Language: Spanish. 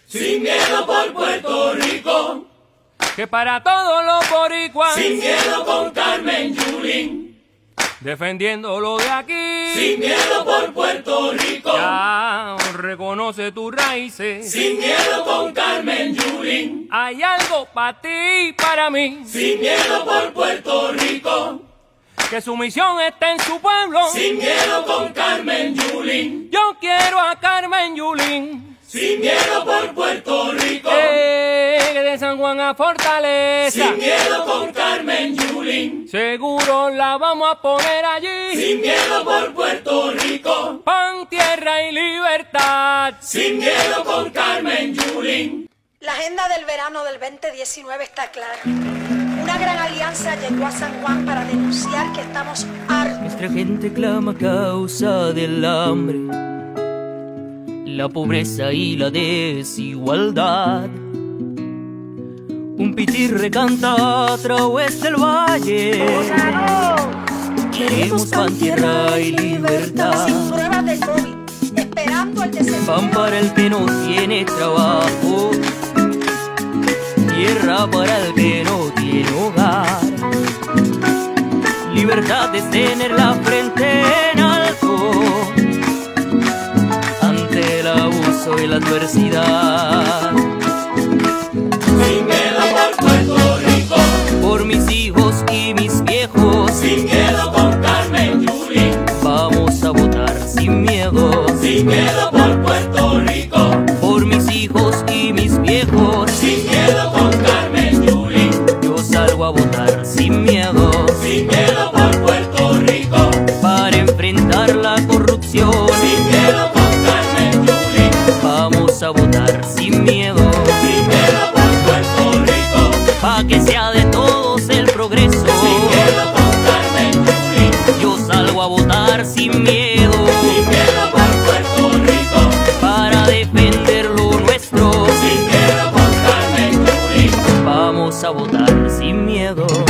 sin miedo por Puerto Rico, que para todos los boricuas, sin miedo con Carmen Yulín, defendiendo lo de aquí, sin miedo por Puerto Rico, ya reconoce tus raíces, sin miedo con Carmen Yulín, hay algo para ti y para mí, sin miedo por Puerto Rico, que su misión está en su pueblo, sin miedo con Carmen Yulín, yo quiero a Carmen Yulín, sin miedo por Puerto Rico, que de San Juan a Fortaleza, sin miedo con Carmen Yulín, seguro la vamos a poner allí, sin miedo por Puerto Rico, pan, tierra y libertad, sin miedo con Carmen Yulín. La agenda del verano del 2019 está clara. Una gran alianza llegó a San Juan para denunciar que estamos hartos. Nuestra gente clama a causa del hambre, la pobreza y la desigualdad. Un pitirre canta a través del valle. Queremos pan, tierra y libertad. Sin pruebas de COVID, esperando el desempleo. Pan para el que no tiene trabajo, tierra para el que no tiene hogar. Libertad es tener la frente en alto ante el abuso y la adversidad. Sin miedo por Puerto Rico, Por mis hijos y mis viejos, sin miedo con Carmen Yulín, vamos a votar sin miedo. sin miedo por Puerto Rico, Por mis hijos y mis viejos, sin miedo con Carmen Yulín, yo salgo a votar sin miedo. sin miedo por Puerto Rico, Para enfrentar la corrupción, sin miedo con Carmen Yulín, vamos a votar sin miedo. sin miedo por Puerto Rico, Pa' que sea de todos el progreso, sin miedo con Carmen Yulín, yo salgo a votar sin miedo. sin miedo por Puerto Rico, Para defender lo nuestro, sin miedo con Carmen Yulín. vamos a votar sin miedo.